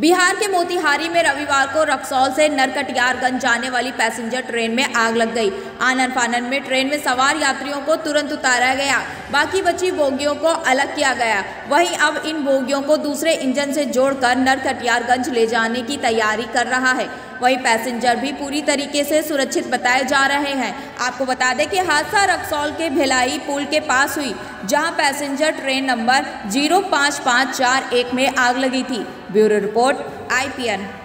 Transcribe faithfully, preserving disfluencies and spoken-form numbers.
बिहार के मोतिहारी में रविवार को रक्सौल से नरकटियारगंज जाने वाली पैसेंजर ट्रेन में आग लग गई। आनन फानन में ट्रेन में सवार यात्रियों को तुरंत उतारा गया, बाकी बची बोगियों को अलग किया गया। वहीं अब इन बोगियों को दूसरे इंजन से जोड़कर नरकटियारगंज ले जाने की तैयारी कर रहा है। वहीं पैसेंजर भी पूरी तरीके से सुरक्षित बताए जा रहे हैं। आपको बता दें कि हादसा रक्सौल के भिलाई पुल के पास हुई, जहां पैसेंजर ट्रेन नंबर जीरो पाँच पाँच चार एक में आग लगी थी। Bureau report I P N.